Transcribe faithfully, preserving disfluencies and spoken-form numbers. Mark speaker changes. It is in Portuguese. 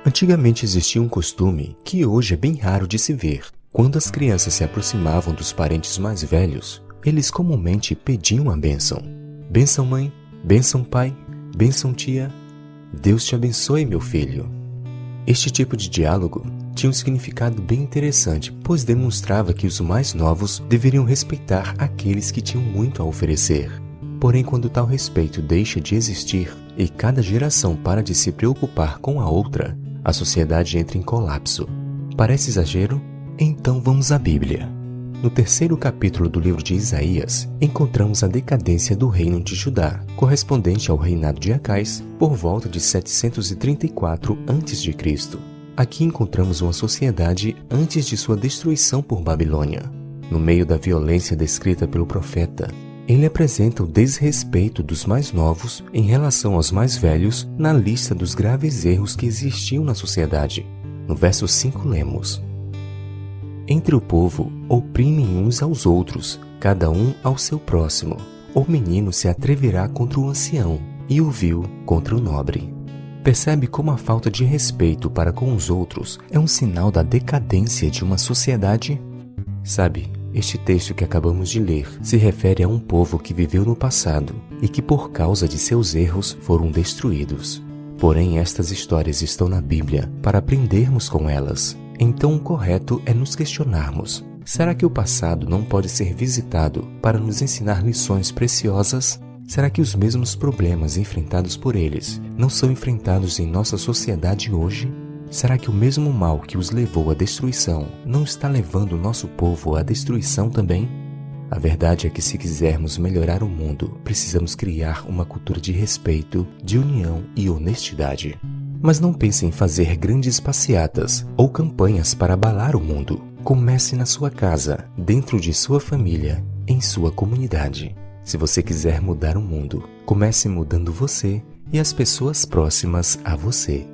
Speaker 1: Antigamente existia um costume que hoje é bem raro de se ver. Quando as crianças se aproximavam dos parentes mais velhos, eles comumente pediam a bênção. Bênção mãe, bênção pai, bênção tia, Deus te abençoe meu filho. Este tipo de diálogo tinha um significado bem interessante, pois demonstrava que os mais novos deveriam respeitar aqueles que tinham muito a oferecer. Porém, quando tal respeito deixa de existir e cada geração para de se preocupar com a outra, a sociedade entra em colapso. Parece exagero? Então vamos à Bíblia. No terceiro capítulo do livro de Isaías, encontramos a decadência do reino de Judá, correspondente ao reinado de Acais, por volta de setecentos e trinta e quatro antes de Cristo Aqui encontramos uma sociedade antes de sua destruição por Babilônia. No meio da violência descrita pelo profeta, ele apresenta o desrespeito dos mais novos em relação aos mais velhos na lista dos graves erros que existiam na sociedade. No verso cinco lemos: Entre o povo oprimem uns aos outros, cada um ao seu próximo. O menino se atreverá contra o ancião, e o vil contra o nobre. Percebe como a falta de respeito para com os outros é um sinal da decadência de uma sociedade? Sabe, este texto que acabamos de ler se refere a um povo que viveu no passado e que por causa de seus erros foram destruídos. Porém, estas histórias estão na Bíblia para aprendermos com elas. Então o correto é nos questionarmos: será que o passado não pode ser visitado para nos ensinar lições preciosas? Será que os mesmos problemas enfrentados por eles não são enfrentados em nossa sociedade hoje? Será que o mesmo mal que os levou à destruição não está levando o nosso povo à destruição também? A verdade é que, se quisermos melhorar o mundo, precisamos criar uma cultura de respeito, de união e honestidade. Mas não pense em fazer grandes passeatas ou campanhas para abalar o mundo. Comece na sua casa, dentro de sua família, em sua comunidade. Se você quiser mudar o mundo, comece mudando você e as pessoas próximas a você.